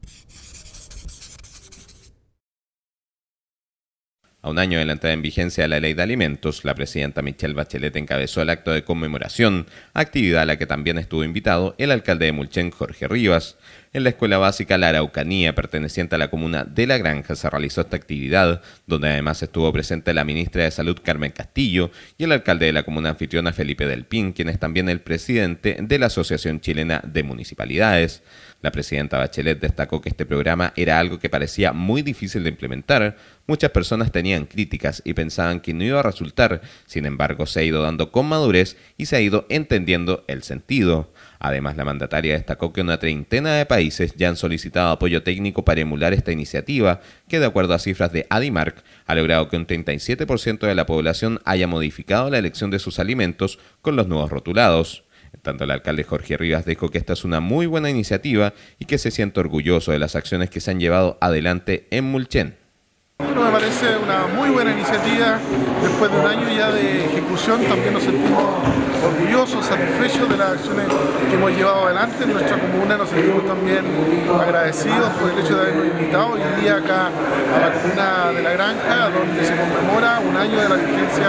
A un año de la entrada en vigencia de la Ley de Alimentos, la presidenta Michelle Bachelet encabezó el acto de conmemoración, actividad a la que también estuvo invitado el alcalde de Mulchen, Jorge Rivas. En la escuela básica La Araucanía, perteneciente a la comuna de La Granja, se realizó esta actividad, donde además estuvo presente la ministra de Salud, Carmen Castillo, y el alcalde de la comuna anfitriona, Felipe Del Pin, quien es también el presidente de la Asociación Chilena de Municipalidades. La presidenta Bachelet destacó que este programa era algo que parecía muy difícil de implementar. Muchas personas tenían críticas y pensaban que no iba a resultar, sin embargo se ha ido dando con madurez y se ha ido entendiendo el sentido. Además, la mandataria destacó que una treintena de países ya han solicitado apoyo técnico para emular esta iniciativa, que de acuerdo a cifras de Adimark, ha logrado que un 37% de la población haya modificado la elección de sus alimentos con los nuevos rotulados. En tanto, el alcalde Jorge Rivas dijo que esta es una muy buena iniciativa y que se siente orgulloso de las acciones que se han llevado adelante en Mulchen. Bueno, me parece una muy buena iniciativa. Después de un año ya de ejecución, también nos sentimos orgullosos, satisfechos de las acciones que hemos llevado adelante. En nuestra comuna nos sentimos también agradecidos por el hecho de habernos invitado hoy día acá a la comuna de La Granja, donde se conmemora un año de la vigencia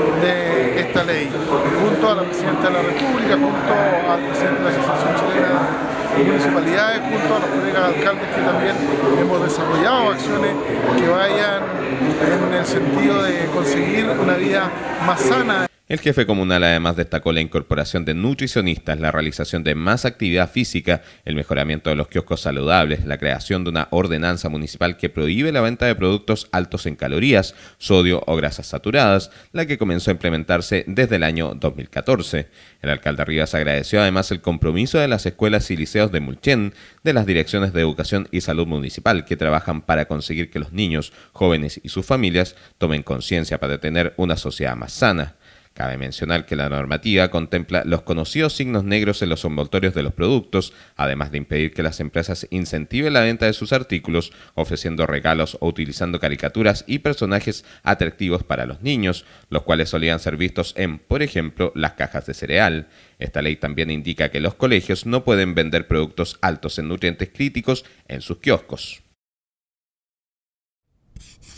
de esta ley. Junto a la presidenta de la República, junto al presidente de la Asociación Chilena de Municipalidades, junto a los colegas alcaldes que también hemos desarrollado acciones que vayan en el sentido de conseguir una vida más sana. El jefe comunal además destacó la incorporación de nutricionistas, la realización de más actividad física, el mejoramiento de los kioscos saludables, la creación de una ordenanza municipal que prohíbe la venta de productos altos en calorías, sodio o grasas saturadas, la que comenzó a implementarse desde el año 2014. El alcalde Rivas agradeció además el compromiso de las escuelas y liceos de Mulchen, de las direcciones de educación y salud municipal que trabajan para conseguir que los niños, jóvenes y sus familias tomen conciencia para tener una sociedad más sana. Cabe mencionar que la normativa contempla los conocidos signos negros en los envoltorios de los productos, además de impedir que las empresas incentiven la venta de sus artículos, ofreciendo regalos o utilizando caricaturas y personajes atractivos para los niños, los cuales solían ser vistos en, por ejemplo, las cajas de cereal. Esta ley también indica que los colegios no pueden vender productos altos en nutrientes críticos en sus kioscos.